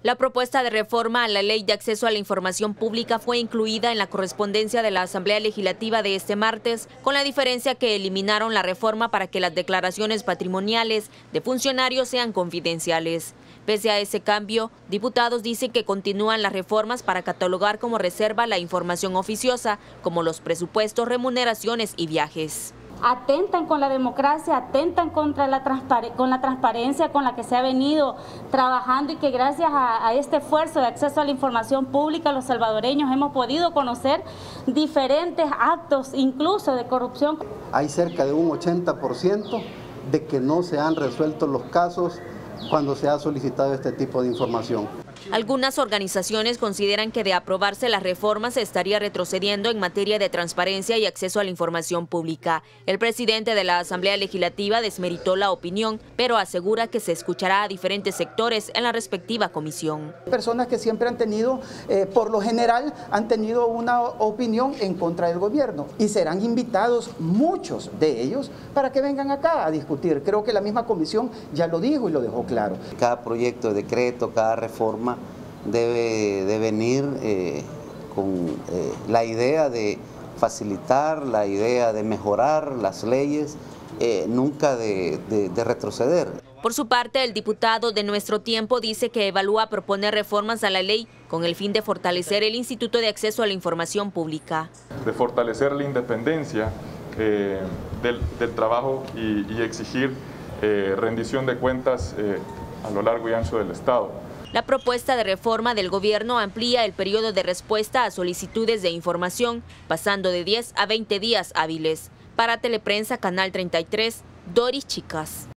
La propuesta de reforma a la Ley de Acceso a la Información Pública fue incluida en la correspondencia de la Asamblea Legislativa de este martes, con la diferencia que eliminaron la reforma para que las declaraciones patrimoniales de funcionarios sean confidenciales. Pese a ese cambio, diputados dicen que continúan las reformas para catalogar como reserva la información oficiosa, como los presupuestos, remuneraciones y viajes. Atentan con la democracia, atentan contra con la transparencia con la que se ha venido trabajando y que gracias a este esfuerzo de acceso a la información pública los salvadoreños hemos podido conocer diferentes actos, incluso de corrupción. Hay cerca de un 80% de que no se han resuelto los casos cuando se ha solicitado este tipo de información. Algunas organizaciones consideran que de aprobarse las reformas se estaría retrocediendo en materia de transparencia y acceso a la información pública. El presidente de la Asamblea Legislativa desmeritó la opinión, pero asegura que se escuchará a diferentes sectores en la respectiva comisión. Personas que siempre han tenido, por lo general, han tenido una opinión en contra del gobierno y serán invitados muchos de ellos para que vengan acá a discutir. Creo que la misma comisión ya lo dijo y lo dejó claro. Cada proyecto de decreto, cada reforma debe de venir con la idea de facilitar, la idea de mejorar las leyes, nunca de retroceder. Por su parte, el diputado de Nuestro Tiempo dice que evalúa proponer reformas a la ley con el fin de fortalecer el Instituto de Acceso a la Información Pública. De fortalecer la independencia del trabajo y exigir rendición de cuentas a lo largo y ancho del Estado. La propuesta de reforma del gobierno amplía el periodo de respuesta a solicitudes de información, pasando de 10 a 20 días hábiles. Para Teleprensa, Canal 33, Doris Chicas.